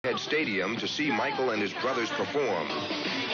Stadium to see Michael and his brothers perform.